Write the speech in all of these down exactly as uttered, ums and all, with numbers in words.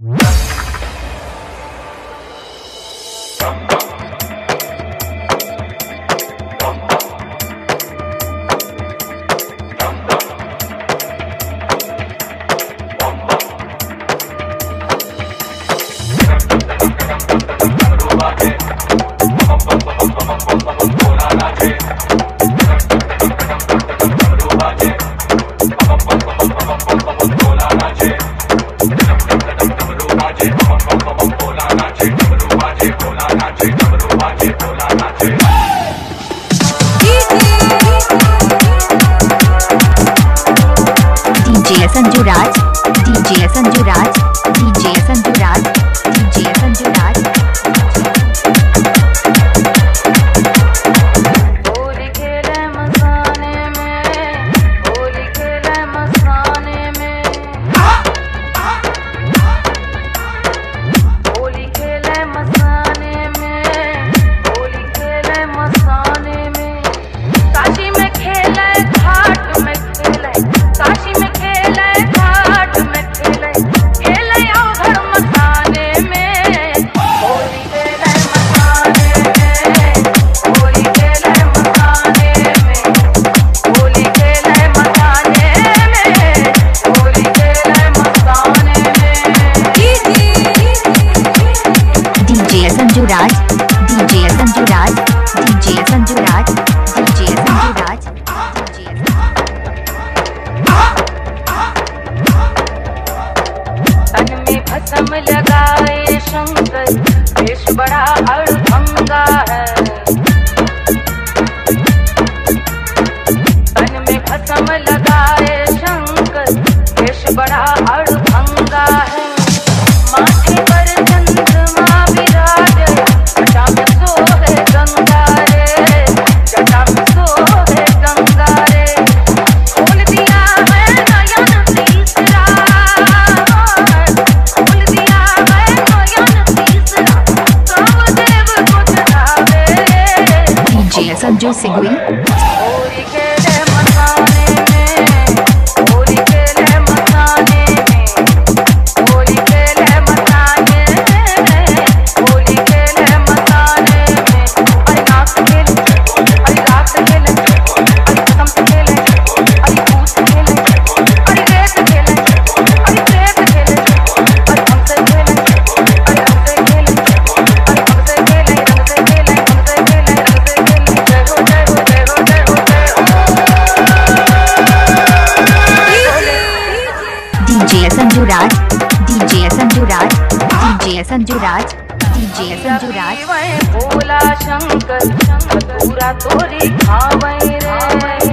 DJ Sanju Raj, DJ Sanju Raj, DJ Sanju Raj, DJ Sanju Raj. Holi खेले मसाने में, होली खेले मसाने में, होली खेले मसाने में, होली खेले मसाने में। काशी में खेले, घाट में खेले, काशी में खेले, घाट में खेले, खेले आओ घर मसाने में। होली खेले मसाने में, होली खेले मसाने में, होली खेले मसाने में, होली खेले मसाने में। DJ Sanju Raj, DJ Sanju Raj, DJ Sanju Raj, DJ Sanju Raj, DJ तन में भस्म लगाए शंकर, देश बड़ा अड़भंगा है। तन में भस्म लगाए शंकर, देश बड़ा अड़भंगा है। माथे पर चंद्रमा विराजे, जटा में सोहे गंगा रे, जटा में सोहे गंगा रे। खोल दिया है नयन तीसरा, खोल दिया है नयन तीसरा, कामदेव को चढ़ावे। डीजे संजू सिंघवी। होली खेले मसाने में, होली खेले मसाने में, होली खेले मसाने में, होली खेले मसाने में। अरे नाक से खेले, अरे रात से खेले, अरे कसम से खेले, अरे भूत से खेले, अरे रेत से खेले, अरे प्रेत से खेले, अरे हमसे खेले, अरे हमसे खेले, अरे हमसे खेले, हमसे खेले, हमसे खेले, हमसे खेले। जय हो जय हो जय हो जय हो जय हो। DJ Sanju Raj, DJ Sanju Raj, DJ Sanju Raj, DJ Sanju Raj. पीवै भोला शंकर, पूरा तोरी खावै रे।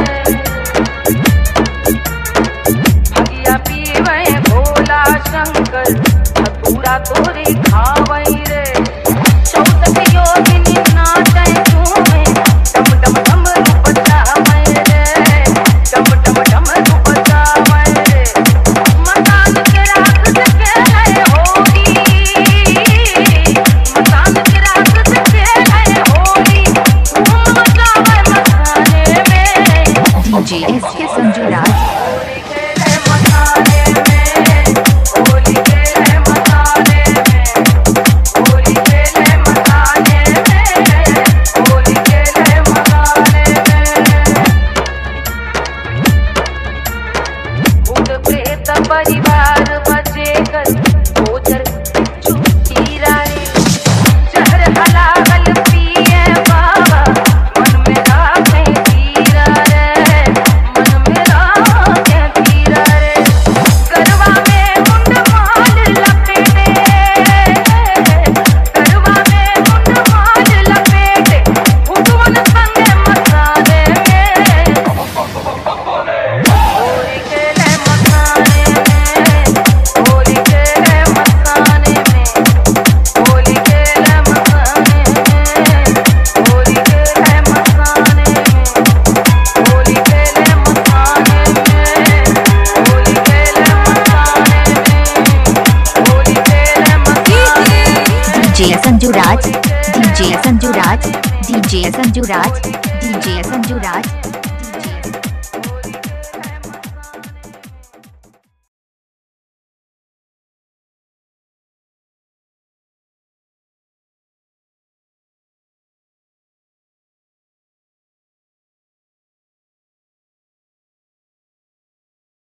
भगिया पीवै भोला शंकर, पूरा तोरी खावै रे। चौसठ योगिनी नाचै झूमे, डम डम डम रूप जावै रे, डम डम डम रूप जावै रे। मसान के राख से खेलै होली, मसान के राख से खेलै होली, धूम मचावै मसाने में। डीजे एस के संजू राज। होली खेले मसाने में, होली खेले मसाने में, होली खेले मसाने में, होली खेले मसाने में। भूत प्रेत परिवार बचे कर, गोचर चुकी राय। जहर हलाल पिए बाबा, मन में राखे पीरा रे, मन में राखे पीरा रे। गरबा में मुंड माल लपेटे, गरबा में मुंड माल लपेटे, भूतवन संगे मसाने में। होली खेले मसाने में, होली खेले मसाने में, होली खेले मसाने में, होली खेले मसाने में, होली खेले मसाने में, होली खेले मसाने में, होली खेले मसाने में। DJ Sanju Raj, DJ Sanju Raj, DJ Sanju Raj, DJ Sanju राज।